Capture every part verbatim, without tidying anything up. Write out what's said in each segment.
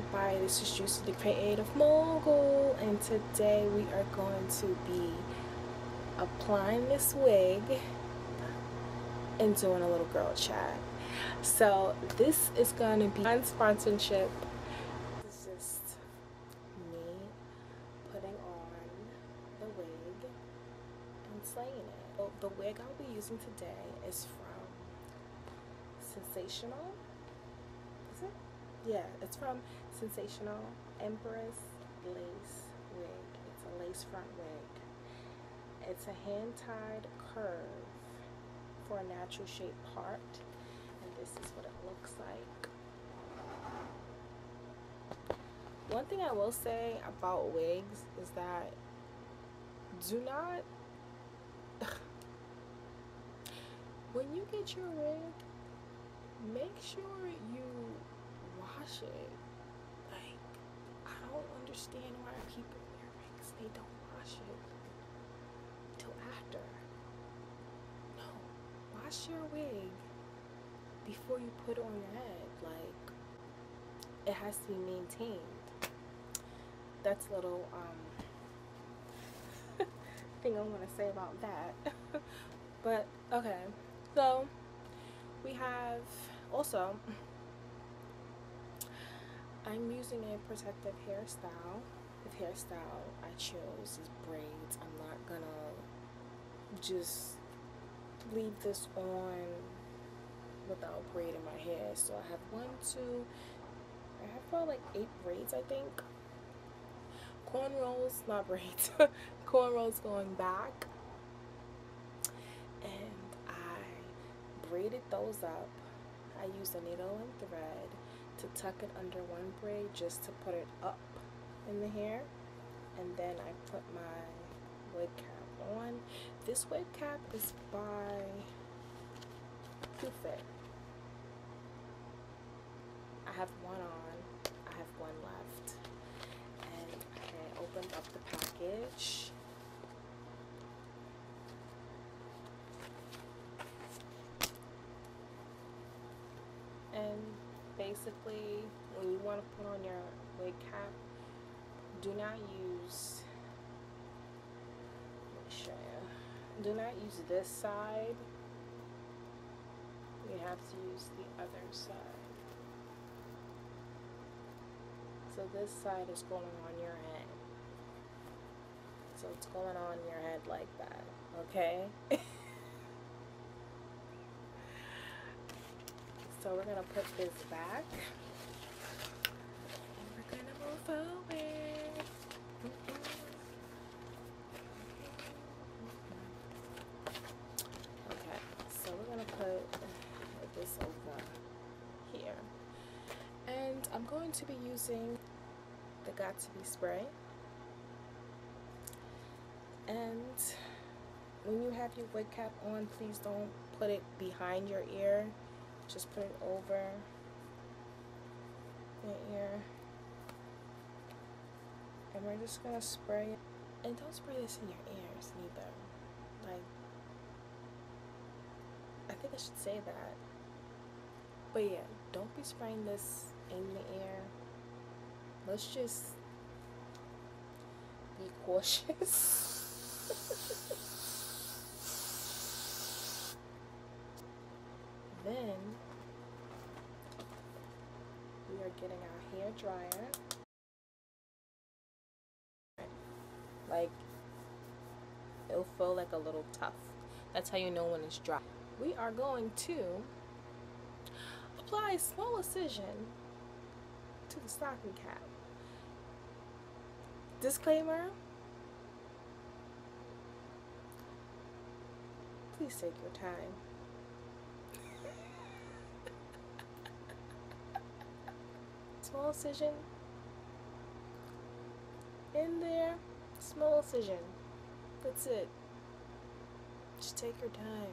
everybody, this is Juicy the Creative Mogul, and today we are going to be applying this wig and doing a little girl chat. So this is going to be non-sponsorship. This is just me putting on the wig and slaying it. So the wig I'll be using today is from Sensational. Is it? Yeah, it's from Sensational Empress Lace Wig. It's a lace front wig. It's a hand-tied curve for a natural shape part, and this is what it looks like. One thing I will say about wigs is that do not when you get your wig, make sure you wash it. Like, I don't understand why people wear wigs, they don't wash it till after. No, wash your wig before you put it on your head. Like, it has to be maintained. That's a little um thing I want to say about that. But okay, so we have also, I'm using a protective hairstyle. The hairstyle I chose is braids. I'm not gonna just leave this on without braiding my hair. So I have one, two, I have about like eight braids, I think. Cornrows, not braids. Cornrows going back. And I braided those up. I used a needle and thread to tuck it under one braid just to put it up in the hair, and then I put my wig cap on. This wig cap is by Q-Fit. I have one on, I have one left, and I opened up the package. And basically, when you want to put on your wig cap, do not use, let me show you, do not use this side. You have to use the other side. So this side is going on your head. So it's going on your head like that, okay? So we're gonna put this back, and we're gonna move forward. Okay, so we're gonna put this over here, and I'm going to be using the Got2b spray. And when you have your wig cap on, please don't put it behind your ear. Just put it over your ear, and we're just gonna spray it. And don't spray this in your ears neither. Like, I think I should say that. But yeah, don't be spraying this in the ear. Let's just be cautious. Then we are getting our hair dryer. Like, it'll feel like a little tough. That's how you know when it's dry. We are going to apply a small incision to the stocking cap. Disclaimer: please take your time. Small incision in there, small incision. That's it. Just take your time.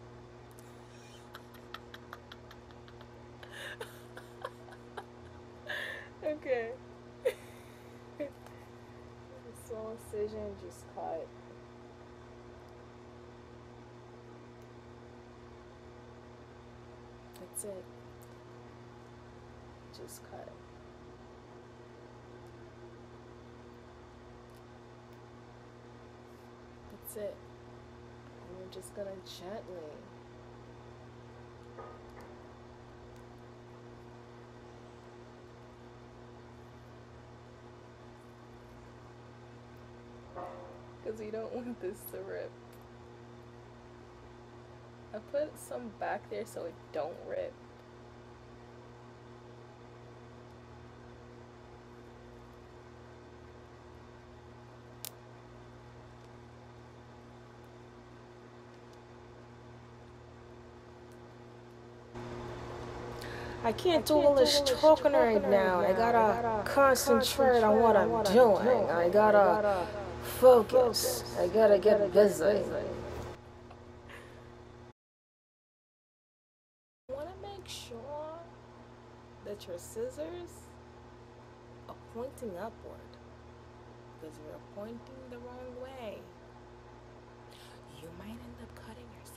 Okay. Small incision, just cut. That's it. Just cut. That's it. And we're just gonna gently because we don't want this to rip. I put some back there so it don't rip. I can't do all this talking right now. I gotta concentrate on what I'm doing. I gotta focus. I gotta get busy. I want to make sure that your scissors are pointing upward, because if you're pointing the wrong way, you might end up cutting yourself.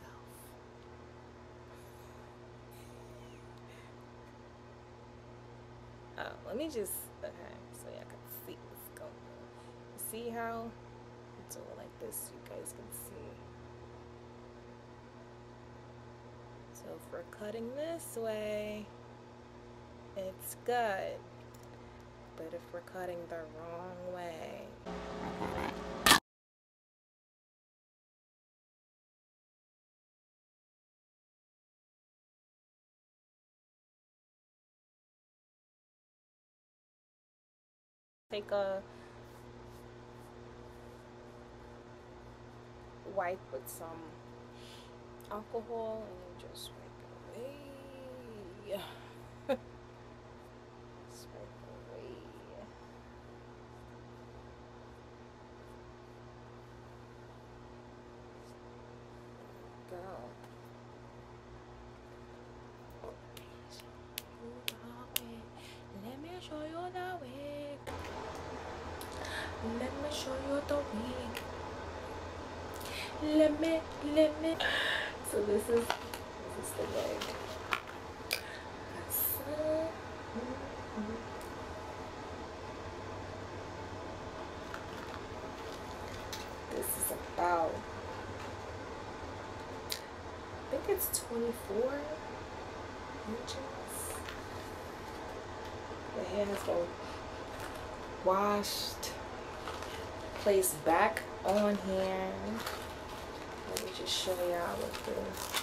Oh, let me just, okay, so y'all can see what's going on. See how it's all like this, you guys can see. So if we're cutting this way, it's good. But if we're cutting the wrong way, take a wipe with some alcohol and you just wipe it away. Just wipe it away. Go. Let me show you the way. Let me show you the way. Let me, let me. So this is, this is the wig. This is about, I think it's twenty-four inches. The hair has been washed, placed back on here. Let me just show y'all what the,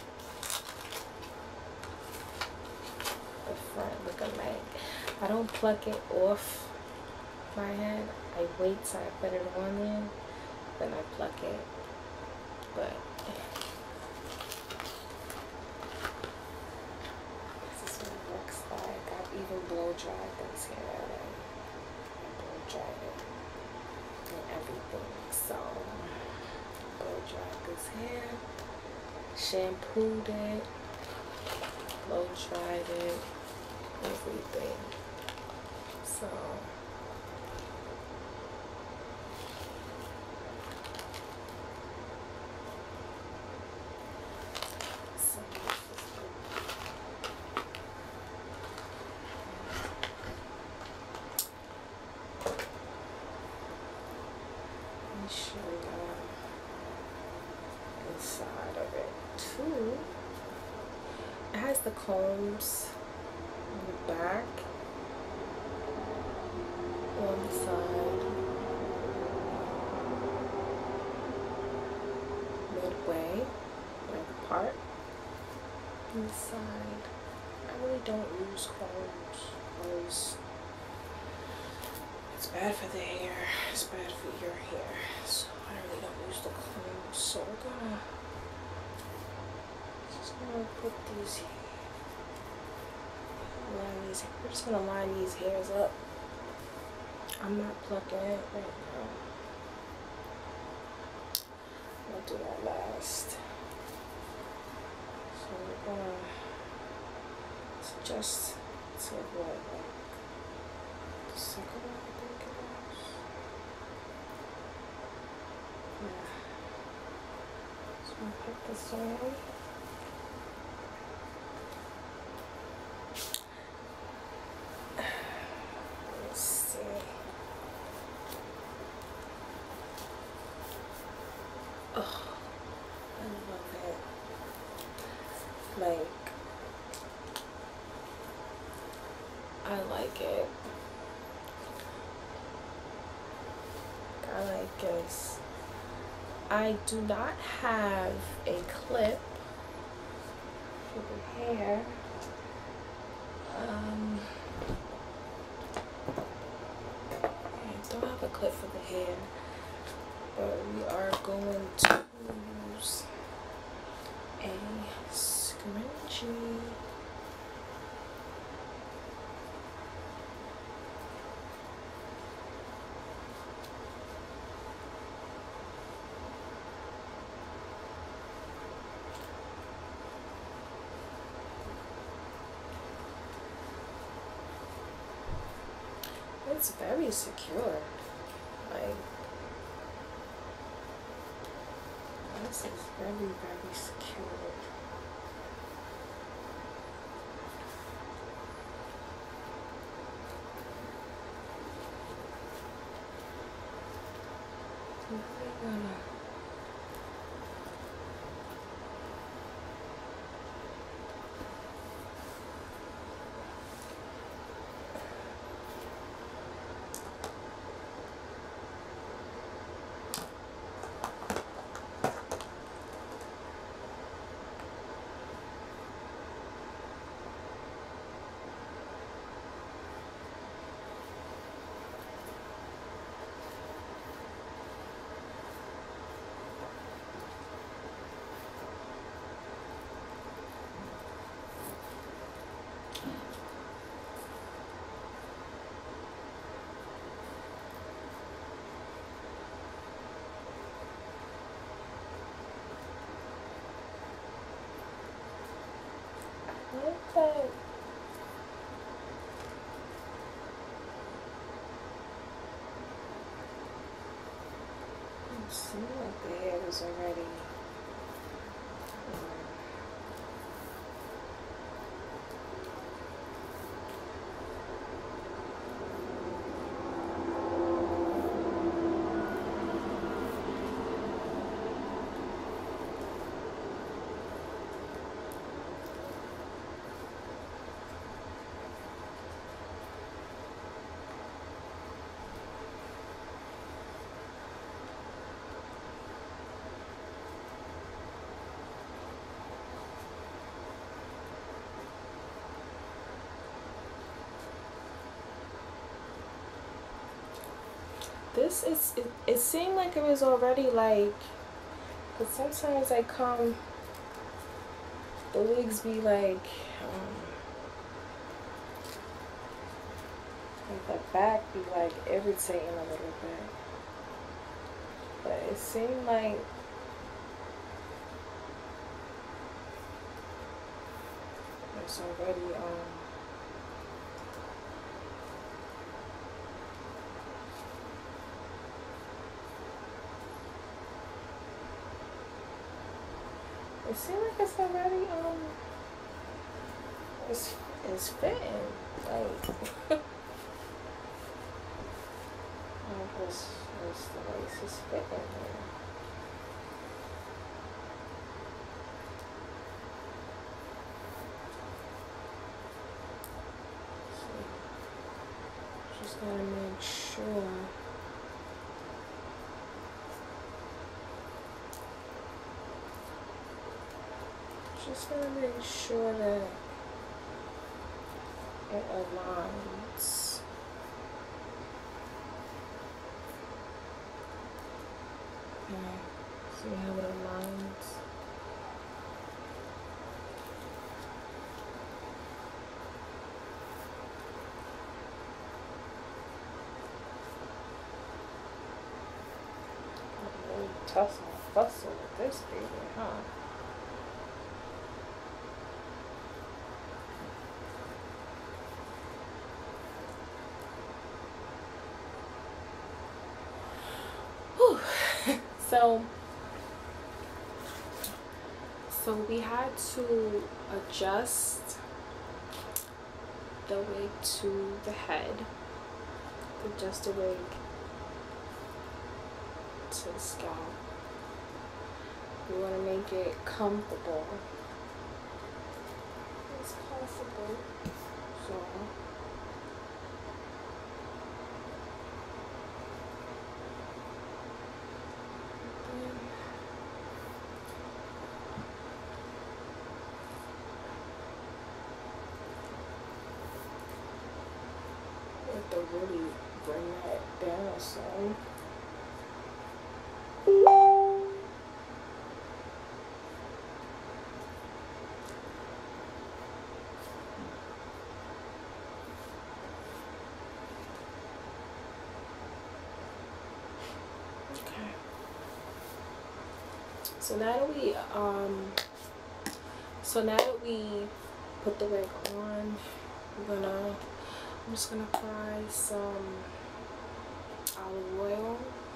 the front looking like. I don't pluck it off my head. I wait till I put it on there, then I pluck it. But this is what it looks like. I've even blow dried this hair. I blow dried it and everything. So blow dried this hair, shampooed it, blow dried it, everything. So the combs on the back, on the side, midway, like part, on the side. I really don't use combs because it's bad for the hair, it's bad for your hair, so I really don't use the combs. So we're gonna just gonna put these here. Line these, we're just gonna line these hairs up. I'm not plucking it right now. I'll do that last. So we're gonna just to what, like the second one, I think it was. Yeah. So I'm gonna put this on. Oh, I love it. Like, I like it. I like this. I do not have a clip for the hair. Um, I don't have a clip for the hair, but we are going to use a scrunchie. It's very secure. Like, this is very, very secure. We're gonna like that. It seems like the hair is already. This is, it, it seemed like it was already like, because sometimes I come, the wigs be like, um, like the back be like irritating a little bit. But it seemed like it's already, um, it seems like it's already, um, it's, it's fitting, like, like this, this, the lace is fitting there. So, just gotta make sure. Just gonna make sure that it aligns. Okay, see how it aligns. I'm really tussle and fussle with this baby, huh? So, so we had to adjust the wig to the head, adjust the wig to the scalp, You want to make it comfortable. It's comfortable. So you have to really bring that down, so okay. So now that we um so now that we put the wig on, we're gonna I'm just gonna apply some olive oil,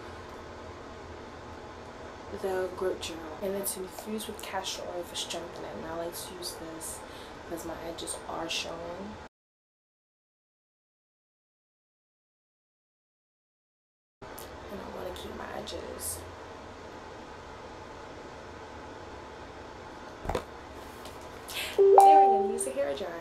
the grip gel, and it's infused with castor oil for strengthening. And I like to use this because my edges are showing. And I want to keep my edges. There we go, use a hair dryer.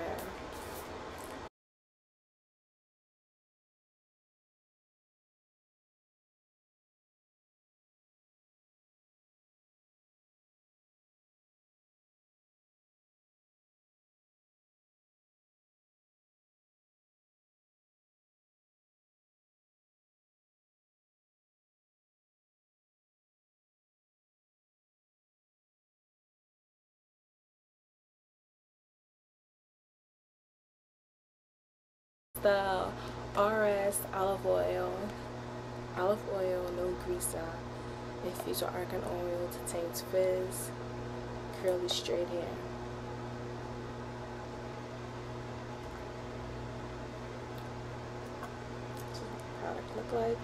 The R S olive oil, olive oil, no greaser, infused with argan oil to taint frizz, curly straight hair. That's what the product look like.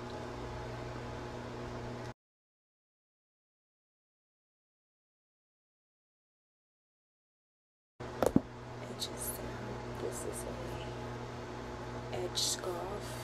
Edges down. This is a edge scarf.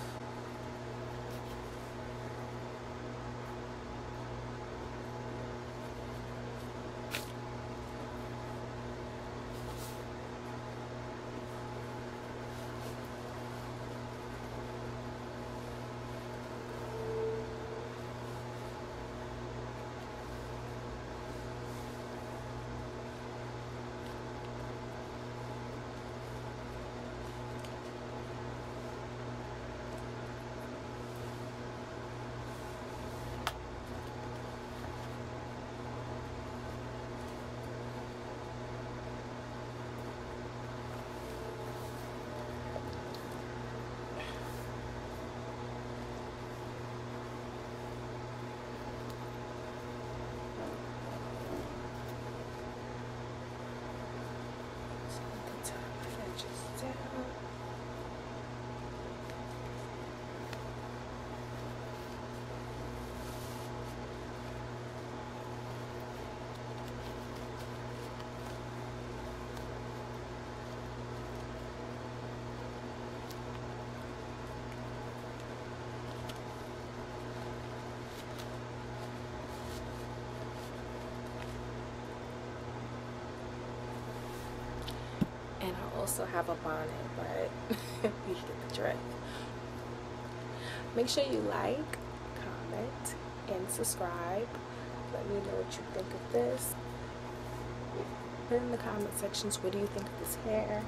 And I also have a bonnet, but you get the drift. Make sure you like, comment, and subscribe. Let me know what you think of this. Put in the comment sections, what do you think of this hair?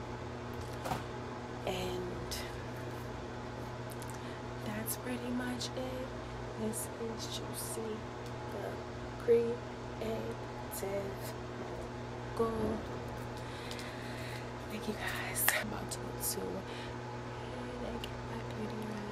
And that's pretty much it. This is Juicy, the creative mogul. Thank you guys. I'm about to go to and get my beauty rest.